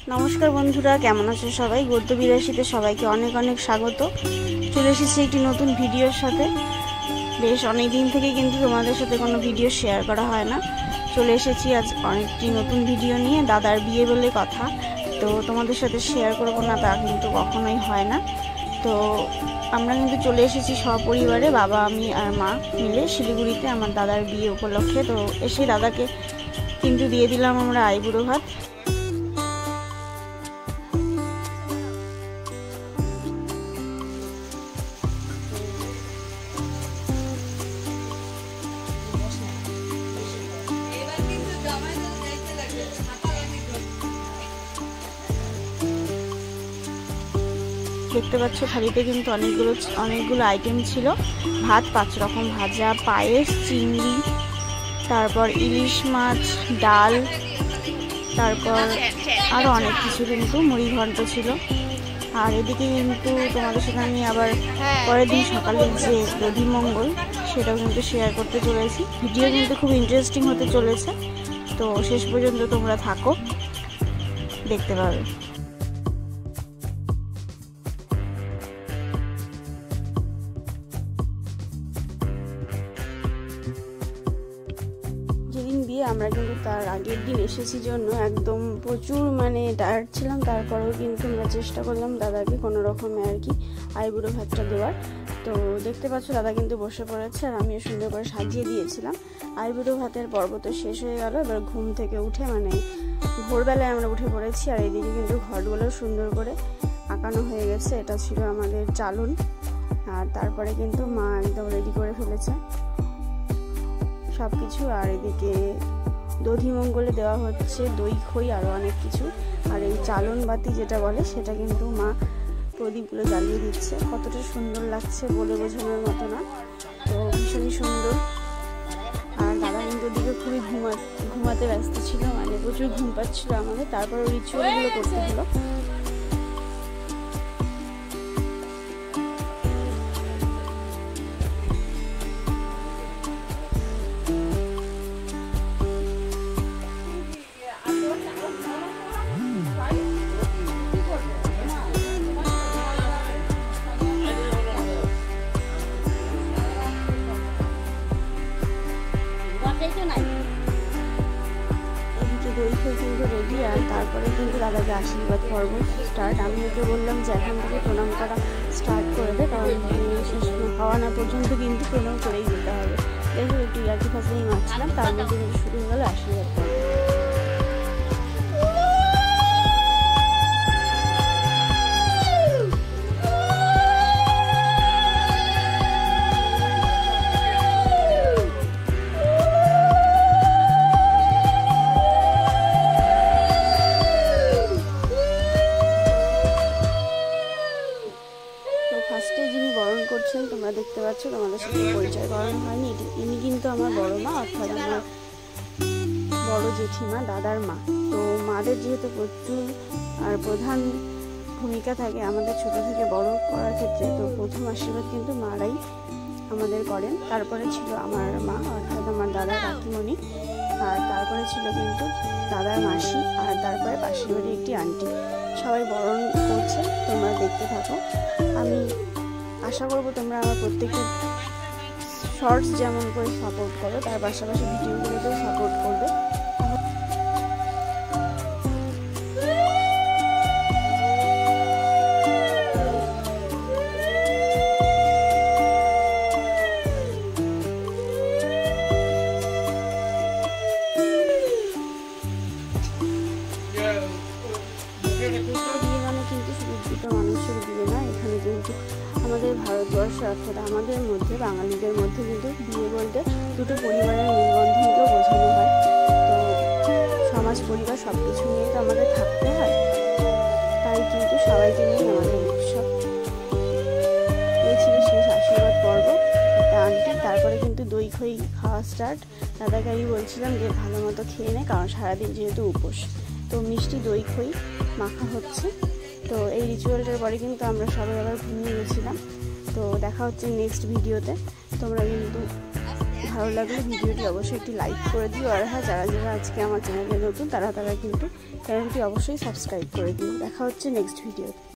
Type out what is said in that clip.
নমস্কার বন্ধুরা, কেমন আছো সবাই? গদ্য বিলাসীতে সবাইকে অনেক অনেক স্বাগত। চলে এসেছি একটি নতুন ভিডিওর সাথে। বেশ অনেক দিন থেকে কিন্তু তোমাদের সাথে কোনো ভিডিও শেয়ার করা হয় না। চলে এসেছি আজ অনেকটি নতুন ভিডিও নিয়ে। দাদার বিয়ে বলে কথা, তো তোমাদের সাথে শেয়ার করবো না তা কিন্তু কখনোই হয় না। তো আমরা কিন্তু চলে এসেছি সপরিবারে, বাবা, আমি আর মা মিলে শিলিগুড়িতে আমার দাদার বিয়ে উপলক্ষে। তো এসে দাদাকে কিন্তু দিয়ে দিলাম আমরা আইবুড়ো ভাত। দেখতে পাচ্ছ থালিতে কিন্তু অনেকগুলো আইটেম ছিল। ভাত, 5 রকম ভাজা, পায়েস, চিংড়ি, তারপর ইলিশ মাছ, ডাল, তারপর আরও অনেক কিছু, কিন্তু মুড়ি ঘন্ট ছিল। আর এদিকে কিন্তু তোমাদের সাথে আমি আবার পরের দিন সকালের যে দধিমঙ্গল সেটাও কিন্তু শেয়ার করতে চলেছি। ভিডিও কিন্তু খুব ইন্টারেস্টিং হতে চলেছে, তো শেষ পর্যন্ত তোমরা থাকো, দেখতে পাবে। বিয়ে আমরা কিন্তু তার আগের দিন এসেছি জন্য একদম প্রচুর টায়ার্ড ছিলাম। তারপরেও কিন্তু আমরা চেষ্টা করলাম দাদাকে কোনো রকমে আর কি আইবুড়ো ভাতটা দেওয়ার। তো দেখতে পাচ্ছ দাদা কিন্তু বসে পড়েছে, আর আমিও সুন্দর করে সাজিয়ে দিয়েছিলাম। আইবুড়ো ভাতের পর্ব তো শেষ হয়ে গেল। এবার ঘুম থেকে উঠে ভোরবেলায় আমরা উঠে পড়েছি। আর এদিকে কিন্তু ঘরগুলো সুন্দর করে আঁকানো হয়ে গেছে। এটা ছিল আমাদের চালন। আর তারপরে কিন্তু মা একদম রেডি করে ফেলেছে সব কিছু। আর এদিকে দধিমঙ্গলে দেওয়া হচ্ছে দই, খই, আরও অনেক কিছু। আর এই চালন বাতি যেটা বলে সেটা কিন্তু মা প্রদীপগুলো জ্বালিয়ে দিচ্ছে। কতটা সুন্দর লাগছে বলে বোঝানোর মতো না, তো ভীষণই সুন্দর। আর দাদা কিন্তু ওদিকে খুবই ঘুমাতে ব্যস্ত ছিল, প্রচুর ঘুম পাচ্ছিল আমাদের। তারপর রিচুয়ালগুলো করতে হলো। কিন্তু রেডি। আর তারপরে কিন্তু দাদাকে আশীর্বাদ পর্ব স্টার্ট। আমি ওকে বললাম যে এখন থেকে প্রণাম করা স্টার্ট করে দে, কারণ শেষ হওয়া না পর্যন্ত কিন্তু প্রণাম করেই যেতে হবে। দেখো একটু ইয়ার্কি ফাঁসিয়ে মারছিলাম, তার মধ্যে কিন্তু শুরু হয়ে গেল আশীর্বাদ পর্ব। ফার্স্টে যিনি বরণ করছেন তোমরা দেখতে পাচ্ছ, তোমাদের সাথে পরিচয় করানো হয়নি। ইনি কিন্তু আমার বড় মা, অর্থাৎ আমার বড় জেঠিমা, দাদার মা। তো মাদের যেহেতু প্রচুর আর প্রধান ভূমিকা থাকে আমাদের ছোট থেকে বড় করার ক্ষেত্রে, তো প্রথম আশীর্বাদ কিন্তু মারাই আমাদের করেন। তারপরে ছিল আমার মা, অর্থাৎ আমার দাদা কাকিমণি। আর তারপরে ছিল কিন্তু দাদার মাসি, আর তারপরে পাশের বাড়ি একটি আন্টি। সবাই বরণ করছে, তোমরা দেখতে থাকো। আমি আশা করবো তোমরা আমার প্রত্যেকটা শর্টস যেমন করে সাপোর্ট করো, তার পাশাপাশি ভিডিওগুলোতেও সাপোর্ট করবে। কিন্তু শুধু দুটো মানুষের বিয়ে না, এখানে কিন্তু আমাদের ভারতবর্ষে অর্থাৎ আমাদের মধ্যে বাঙালিদের মধ্যে কিন্তু বিয়ে বলতে দুটো পরিবারের মেলবন্ধনকেও বোঝানো হয়। তো সমাজ, পরিবার সব কিছু নিয়ে তো আমাদের থাকতে হয়, তাই কিন্তু সবাইকে নিয়ে আমাদের উৎসব। এই ছিল শেষ আশীর্বাদ পর্ব একটা আন্টি। তারপরে কিন্তু দই খই খাওয়া স্টার্ট। দাদাকে আমি বলছিলাম যে ভালো মতো খেয়ে নে, কারণ সারাদিন যেহেতু উপোস। তো মিষ্টি দই খই মাখা হচ্ছে। তো এই রিচুয়ালটার পরে কিন্তু আমরা সবাই আবার ঘুমিয়ে গেছিলাম। তো দেখা হচ্ছে নেক্সট ভিডিওতে। তোমরা কিন্তু ভালো লাগলে ভিডিওটি অবশ্যই একটি লাইক করে দিও। আর হ্যাঁ, যারা যারা আজকে আমার চ্যানেলে নতুন তারা কিন্তু চ্যানেলটি অবশ্যই সাবস্ক্রাইব করে দিও। দেখা হচ্ছে নেক্সট ভিডিওতে।